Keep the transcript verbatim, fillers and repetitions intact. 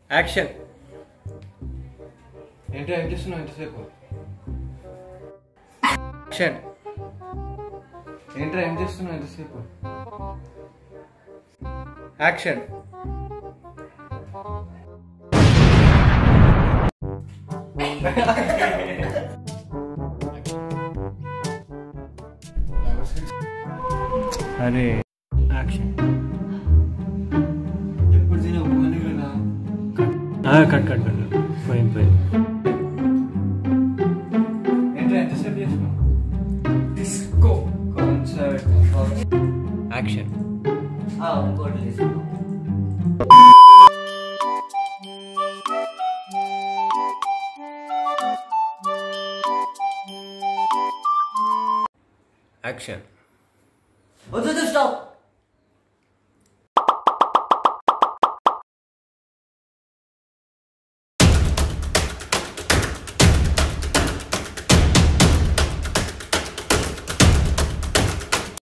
Action. ఏంటో ఏం చేస్తున్నావు ఎంతసేపు? యాక్షన్. ఏంట్రా ఏం చేస్తున్నావు ఎంతసేపు? యాక్షన్. అరే యాక్షన్. ఎప్పుడు తినే ఉప్మాని కదా? కట్ కట్ కట్ పోయింది పోయింది. ఏంట్రా ఎంతసేపు చేస్తున్నావు? Disco concert. యాక్షన్. ఇంకోటి చేస్తున్నావు. యాక్షన్. వద్దు స్టాప్.